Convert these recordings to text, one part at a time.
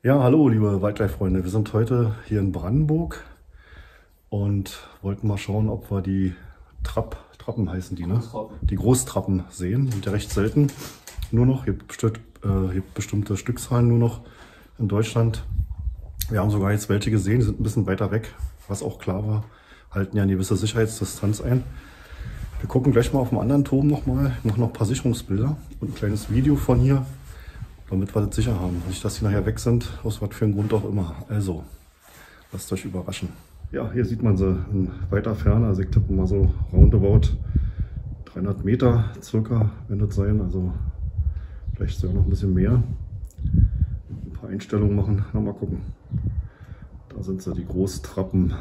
Ja, hallo liebe Wildlife-Freunde. Wir sind heute hier in Brandenburg und wollten mal schauen, ob wir die Trappen heißen die, ne? Die Großtrappen sehen. Sind ja recht selten. Nur noch, hier bestimmte Stückzahlen nur noch in Deutschland. Wir haben sogar jetzt welche gesehen, die sind ein bisschen weiter weg, was auch klar war. Halten ja eine gewisse Sicherheitsdistanz ein. Wir gucken gleich mal auf dem anderen Turm nochmal. Ich mache noch ein paar Sicherungsbilder und ein kleines Video von hier, damit wir das sicher haben. Nicht, dass die nachher weg sind, aus was für einem Grund auch immer. Also, lasst euch überraschen. Ja, hier sieht man sie in weiter Ferne. Also ich tippe mal so roundabout 300 Meter circa, wenn das sein. Also vielleicht sogar noch ein bisschen mehr. Ein paar Einstellungen machen. Na, mal gucken. Da sind sie, die Großtrappen.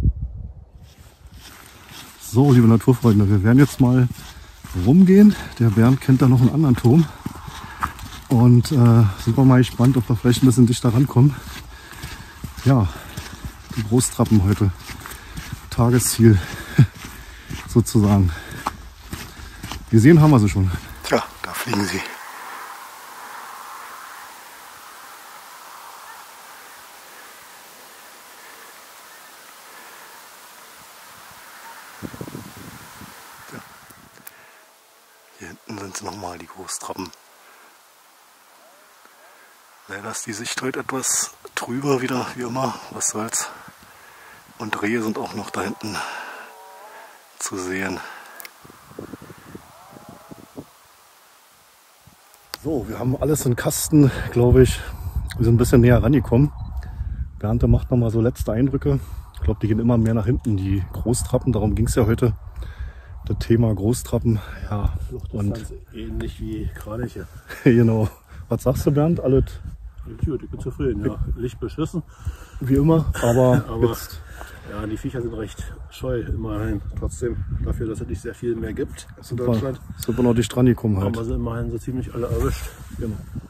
So, liebe Naturfreunde, wir werden jetzt mal rumgehen. Der Bernd kennt da noch einen anderen Turm. Und sind wir mal gespannt, ob wir vielleicht ein bisschen dichter rankommen. Ja, die Großtrappen heute. Tagesziel sozusagen. Gesehen haben wir sie schon. Tja, da fliegen sie. Ja. Hier hinten sind sie nochmal, die Großtrappen. Leider ist die Sicht heute etwas trüber wieder, wie immer, was soll's. Und Rehe sind auch noch da hinten zu sehen. So, wir haben alles in Kasten, glaube ich. Wir sind ein bisschen näher rangekommen. Bernd macht nochmal so letzte Eindrücke. Ich glaube, die gehen immer mehr nach hinten, die Großtrappen. Darum ging es ja heute. Das Thema Großtrappen. Ja, und ähnlich wie gerade hier. Genau. Was sagst du, Bernd? Alles? Gut, ich bin zufrieden, ja. Licht beschissen. Wie immer, aber jetzt. Ja, die Viecher sind recht scheu immerhin. Trotzdem, dafür, dass es nicht sehr viel mehr gibt in Deutschland. Sind wir noch dicht dran gekommen halt. Haben wir sie immerhin so ziemlich alle erwischt. Genau.